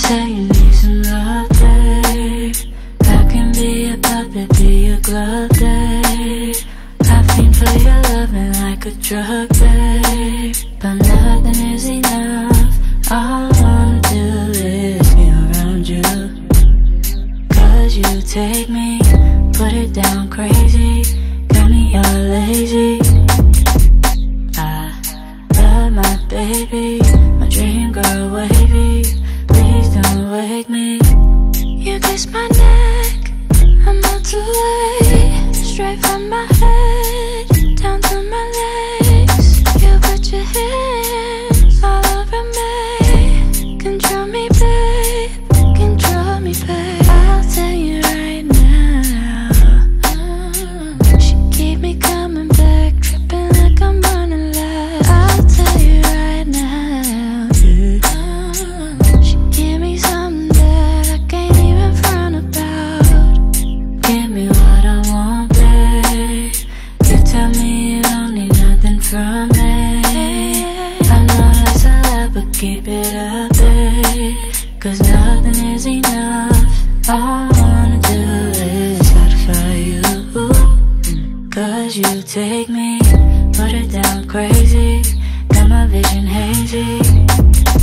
say you need some love, babe. I can be a puppet, be a glove, babe. I fiend for your loving like a drug, babe. But nothing is enough. All I wanna do is be around you. Cause you take me, put it down crazy. Got me all lazy. I love my baby, my dream girl wavy. Please don't wake me. You kiss my neck, I melt away. Straight from my head down to my legs. You put your hands all over me. Control me, babe, control me, babe. I'll tell you right now, she keep me coming back, tripping like I'm running last. I'll tell you right now, she give me something that I can't even front about. Give me what I want, babe. You tell me you don't need nothing from me. I know that's a lot, but keep it up, babe. Cause nothing is enough. All I wanna do is satisfy you. Cause you take me, put it down crazy. Got my vision hazy.